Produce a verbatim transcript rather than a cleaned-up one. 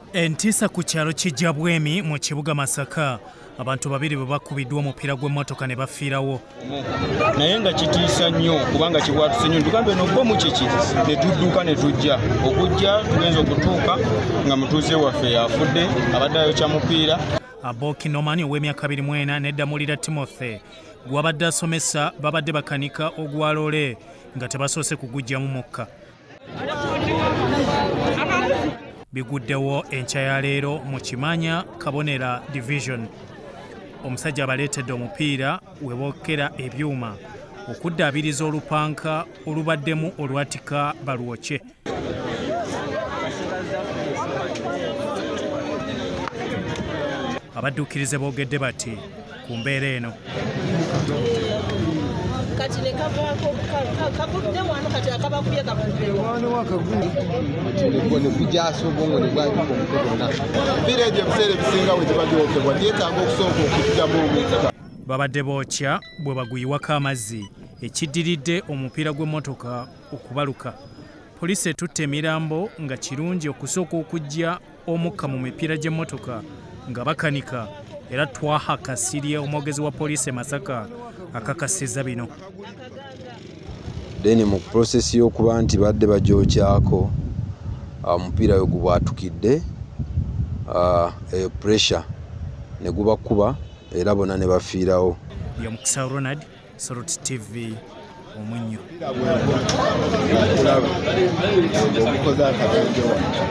Entiisa ku kyalo Kijjabwemi mu kibuga Masaka abantu babiri bwe bakubiddwa omupiira gw'emmotoka ne bafiirawo. Naye nga kitiisa nnyo kubanga kibwatuse nnyo tugambe no bo mu kiki ne tudduka ne tujja okujja tugenza okutuuka nga mutuuze waffe yafudde abadde ayokya mupiira. Aboki Nomani ow'emyaka abiri mu ena ne Damulira Timothy gwabadde asomesa babadde bakanika ogwa loole nga tebasoose kugujjamu mukka. Biguddewo enkya ya leero mu Kimanya Kabonera Division. Omusajja abaleetedde omupiira we bookera ebyuma okuddaabiriza olupanka olubaddemu olwatika balwokye. Abadduukirize boogedde bati ku mbeera eno. Kati ne kavaako kavudde wano kati akabakubye kavuddewo. Ne kujjaasa obwongo ne bwabika omutwe gwonna. Empiira egyo ebiseera ebisinga bwe giba gyokebwa yeetaaga okusooka okugyamu omwezi. Babadde bookya bwe baguyiwako amazzi ekiddiridde omupiira gw'emmotoka okubaluka. Poliisi etutte emirambo nga kirungi okusooka okujja omukka mu mipiira gy'emmotoka nga bakanika era Twaha Kasirye omwogezi wa poliisi e Masaka akakasizza bino. Deni mu process y'okuba nti badde bagyokyako omupiira we gubwatukidde eyo pressure ne gubakuba era bonna ne bafiirawo. Yomukisa Ronald, Soroti T V, Omunnyo.